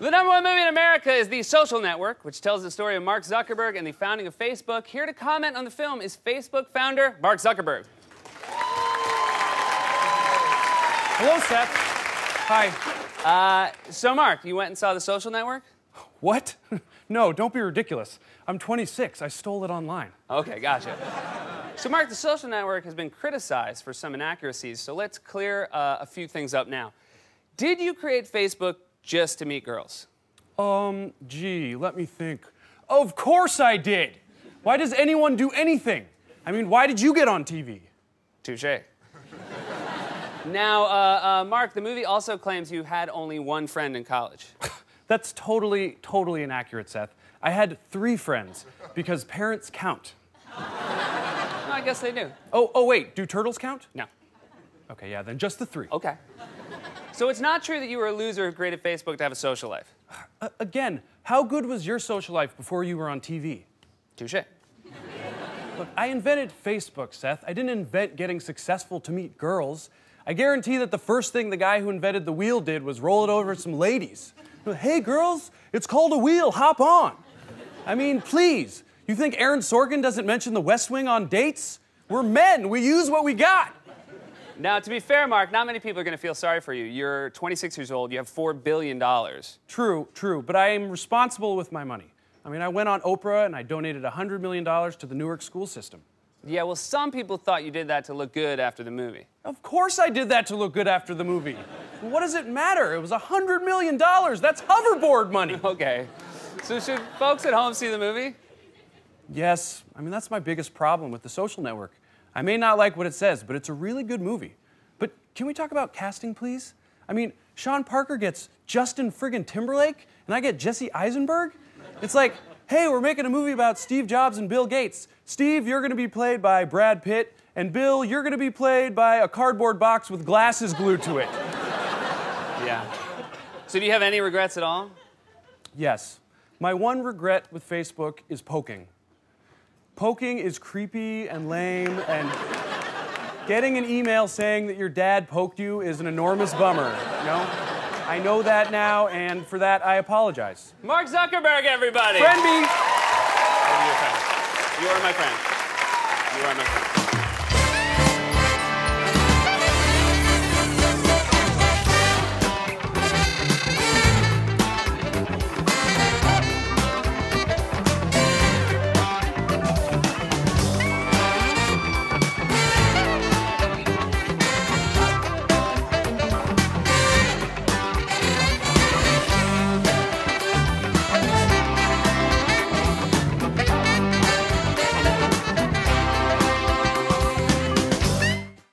The #1 movie in America is The Social Network, which tells the story of Mark Zuckerberg and the founding of Facebook. Here to comment on the film is Facebook founder Mark Zuckerberg. Hello, Seth. Hi. So Mark, you went and saw The Social Network? What? No, don't be ridiculous. I'm 26. I stole it online. Okay, gotcha. So Mark, The Social Network has been criticized for some inaccuracies, so let's clear a few things up now. Did you create Facebook just to meet girls? Gee, let me think. Of course I did. Why does anyone do anything? I mean, why did you get on TV? Touché. Now, Mark, the movie also claims you had only one friend in college. That's totally inaccurate, Seth. I had 3 friends, because parents count. No, I guess they do. Oh, wait, do turtles count? No. Okay, yeah, then just the 3. Okay. So it's not true that you were a loser who created Facebook to have a social life? Again, how good was your social life before you were on TV? Touché. Look, I invented Facebook, Seth. I didn't invent getting successful to meet girls. I guarantee that the first thing the guy who invented the wheel did was roll it over some ladies. Hey, girls, it's called a wheel, hop on. I mean, please, you think Aaron Sorkin doesn't mention the West Wing on dates? We're men, we use what we got. Now, to be fair, Mark, not many people are going to feel sorry for you. You're 26 years old, you have $4 billion. True, but I am responsible with my money. I mean, I went on Oprah and I donated $100 million to the Newark school system. Yeah, well, some people thought you did that to look good after the movie. Of course I did that to look good after the movie. What does it matter? It was $100 million. That's hoverboard money. Okay. So should folks at home see the movie? Yes. I mean, that's my biggest problem with The Social Network. I may not like what it says, but it's a really good movie. But can we talk about casting, please? I mean, Sean Parker gets Justin friggin' Timberlake, and I get Jesse Eisenberg? It's like, hey, we're making a movie about Steve Jobs and Bill Gates. Steve, you're gonna be played by Brad Pitt, and Bill, you're gonna be played by a cardboard box with glasses glued to it. Yeah. So do you have any regrets at all? Yes. My one regret with Facebook is poking. Poking is creepy and lame, and getting an email saying that your dad poked you is an enormous bummer, you know? I know that now, and for that, I apologize. Mark Zuckerberg, everybody! Friend me! You are my friend. You are my friend.